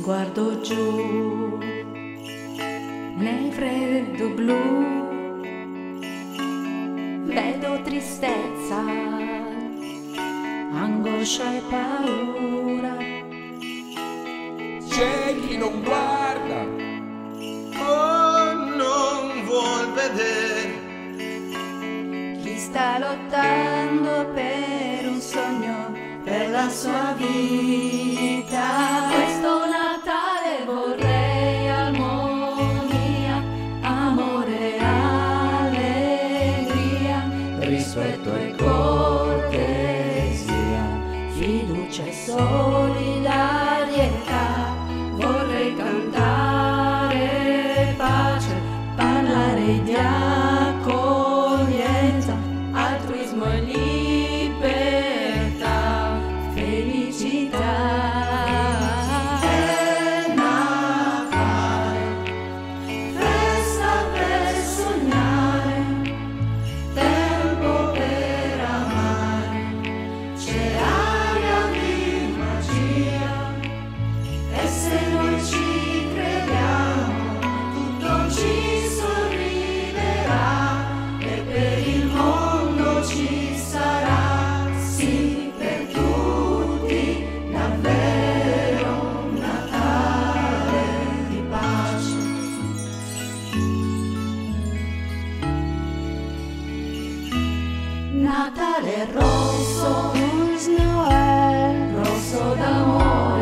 Guardo giù nel freddo blu, vedo tristezza, angoscia e paura. C'è chi non guarda o non vuol vedere, Chi sta lottando per un sogno, per la sua vita. Questo Natale vorrei armonia, amore, allegria, rispetto e cortesia, fiducia e solidarietà. Vorrei cantare pace, parlare di accoglienza, altruismo e libertà, felicità. È Natale, festa per sognare, tempo per amare, c'è aria di magia, e se noi ci crediamo tutto ci sorriderà, e per il mondo ci sarà, sì, per tutti davvero un Natale di pace. Natale rosso, rosso d'amore.